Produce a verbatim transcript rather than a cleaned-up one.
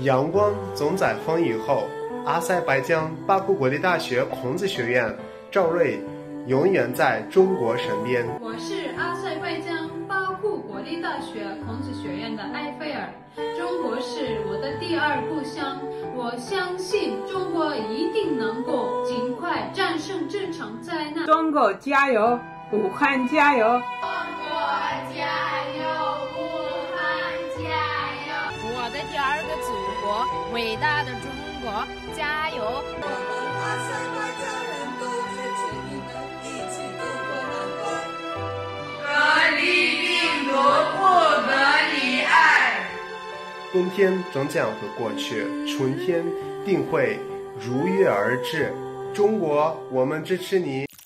阳光总在风雨后，阿塞拜疆巴库国立大学孔子学院赵瑞永远在中国身边。 我是阿塞拜疆巴库国立大学孔子学院的埃菲尔，中国是我的第二故乡，我相信中国一定能够尽快战胜这场灾难。 中国加油，武汉加油！ 中国加油，武汉加油！ 我的第二个祖国，伟大的中国，加油！ 我们阿塞拜疆人都支持你们一起度过难关。 隔离病毒，不隔离爱。 冬天终将会过去，春天定会如约而至。中国，我们支持你。